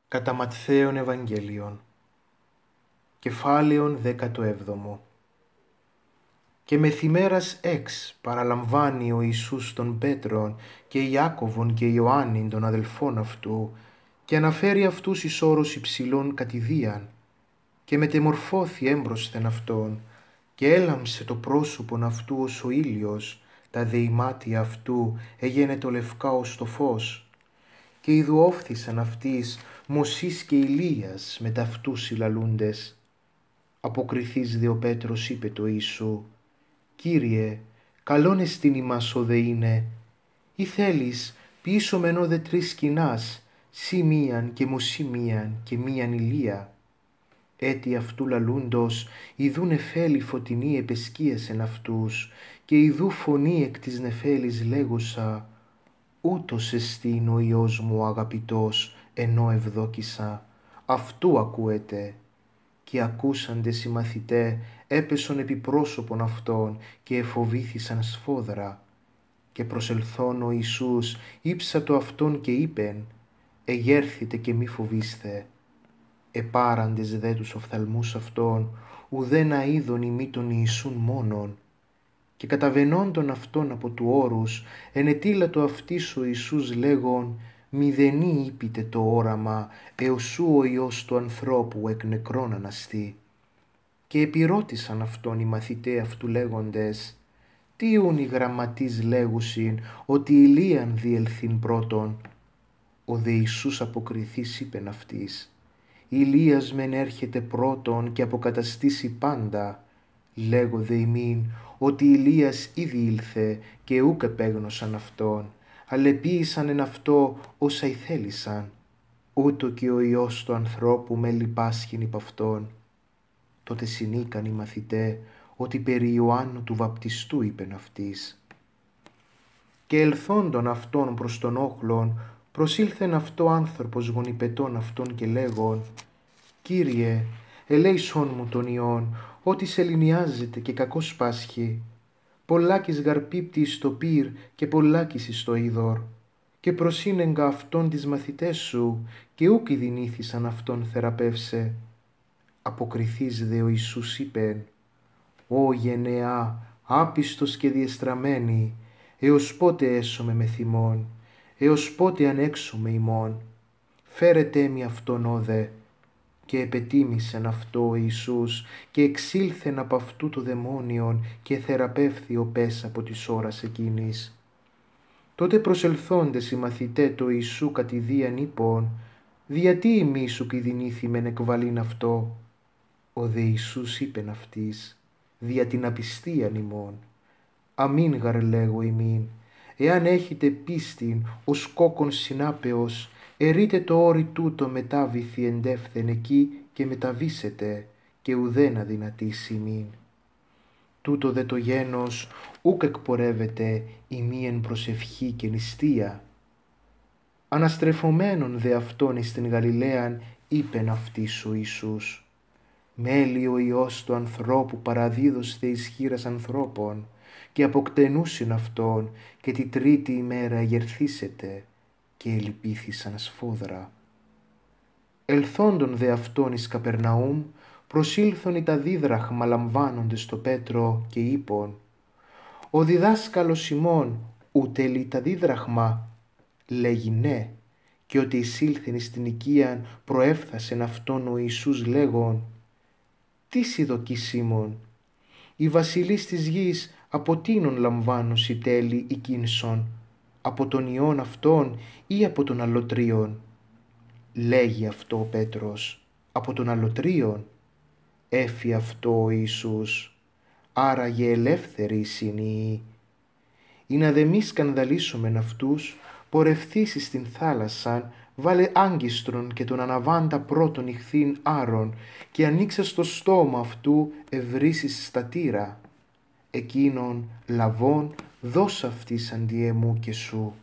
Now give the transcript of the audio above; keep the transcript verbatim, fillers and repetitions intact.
Κατά Ματθαίον Ευαγγέλιον, κεφάλαιον δέκατο έβδομο. Και μεθημέρας έξ παραλαμβάνει ο Ιησούς τον Πέτρον και Ιάκωβον και Ιωάννην των αδελφών αυτού και αναφέρει αυτούς εις όρος υψηλών κατηδίαν και μετεμορφώθη έμπροσθεν αυτόν και έλαμψε το πρόσωπον αυτού ως ο ήλιος, τα δε μάτια αυτού εγένετο λευκά ως το φως και ιδουόφθησαν αυτοίς Μωσής και Ηλίας με ταυτούς συλλαλούντες. Αποκριθείς δε ο Πέτρος είπε το Ιησού, «Κύριε, καλόν εστιν ημάς ο δε είναι, ή θέλεις ποιήσομεν ο δε τρεις σκηνάς, σύ μίαν και Μωσή μίαν και μίαν Ηλία». Έτι αυτού λαλούντος ιδού νεφέλη φωτεινή επεσκίασεν αυτούς και ιδού φωνή εκ της νεφέλης λέγουσα, «Ούτως εστίν ο Υιός μου ο αγαπητός, ενώ ευδόκησα, αυτού ακούετε». Και ακούσαντες οι μαθηταί έπεσον επί πρόσωπον αυτών και εφοβήθησαν σφόδρα. Και προσελθών ο Ιησούς ύψατο αυτόν και είπεν, «Εγέρθητε και μη φοβήσθε». Επάραντες δε τους οφθαλμούς αυτών, ουδένα είδον ημί τον Ιησούν μόνον. Και καταβαινόντων αυτών από του όρους, ενετήλατο αυτής ο Ιησούς λέγον, «Μηδενή είπητε το όραμα, εωσού ο Υιός του ανθρώπου εκ νεκρών αναστεί». Και επιρώτησαν αυτόν οι μαθηταί αυτού λέγοντες, «Τι ούν οι γραμματείς λέγουσιν, ότι Ηλίαν διελθύν πρώτον». Ο δε Ιησούς αποκριθείς είπεν αυτοίς, «Ηλίας μεν έρχεται πρώτον και αποκαταστήσει πάντα. Λέγω δε ημίν, ότι Ηλίας ήδη ήλθε και ούκ επέγνωσαν αυτόν, αλλά επίησαν εν αυτό όσα ηθέλησαν. Ούτω και ο Υιός του ανθρώπου με λυπάσχην υπ' αυτόν». Τότε συνήκαν οι μαθηταί ότι περί Ιωάννου του βαπτιστού είπεν αυτοίς. Και ελθόντων αυτών προς τον όχλον, προσήλθεν αυτό άνθρωπος γονιπετών αυτόν και λέγον, «Κύριε, ελέησόν μου τον Υιόν, ότι σεληνιάζεται και κακώς πάσχει. Πολλάκις γαρπίπτει εις το πύρ και πολλάκις εις το είδωρ. Και προσύνεγγα αυτόν τις μαθητές σου και ούκ ειδηνήθησαν αυτόν θεραπεύσε». Αποκριθείς δε ο Ιησούς είπεν, «Ω γενεά, άπιστος και διεστραμμένη, έως πότε έσωμε με θυμών, έως πότε ανέξουμε ημών. Φέρετέ μη αυτόν όδε». Και επετίμησεν αυτό ο Ιησούς και εξήλθεν από αυτού το δαιμόνιον και θεραπεύθη ο πες από της ώρας εκείνης. Τότε προσελθόντες οι μαθηταί το Ιησού κατηδίαν είπον, «Διατί ημείς σου κηδηνήθημεν εκβαλήν αυτό». Ο δε Ιησούς είπεν αυτοίς, «Δια την απιστίαν ημών. Αμήν γαρ λέγω ημίν, εάν έχετε πίστην ως κόκκον συνάπεως, ερείτε το όρι τούτο μετάβηθη εντεύθεν εκεί και μεταβήσετε και ουδέν αδυνατήσει ημίν. Τούτο δε το γένος ούκ εκπορεύεται ημίεν προσευχή και νηστεία». Αναστρεφομένον δε αυτόν εις την Γαλιλαίαν είπεν αυτοίς ο Ιησούς, «Μέλει ο Υιός του ανθρώπου παραδίδωσθε εις χείρας ανθρώπων και αποκτενούσιν αυτόν και τη τρίτη ημέρα εγερθήσετε». Και ελυπήθησαν σφόδρα. Ελθόντων δε αυτόν εις Καπερναούμ, προσήλθον οι τα δίδραχμα λαμβάνοντες το Πέτρο και είπον, «Ο διδάσκαλος ημών ούτε λύ τα δίδραχμα?» Λέγει ναι, και ότι εισήλθεν εις την οικίαν προέφθασεν αυτόν ο Ιησούς λέγον, «Τι σιδοκεί Σίμων, οι βασιλείς της γης από τίνον λαμβάνουσι τέλη ή κίνσον, από τον Υιόν αυτόν ή από τον αλωτρίον?» Λέγει αυτό ο Πέτρος, «Από τον αλωτρίον». Έφη αυτό ο Ιησούς, «Άραγε ελεύθεροι εισινοί». Ή να δε μη σκανδαλίσομεν αυτούς, πορευθήσεις στην θάλασσαν, βάλε άγκιστρον και τον αναβάντα πρώτον ηχθήν άρων και ανοίξα στο στόμα αυτού ευρύσεις στα τύρα. Εκείνον λαβών δώσ' αυτής αντί εμού και σου.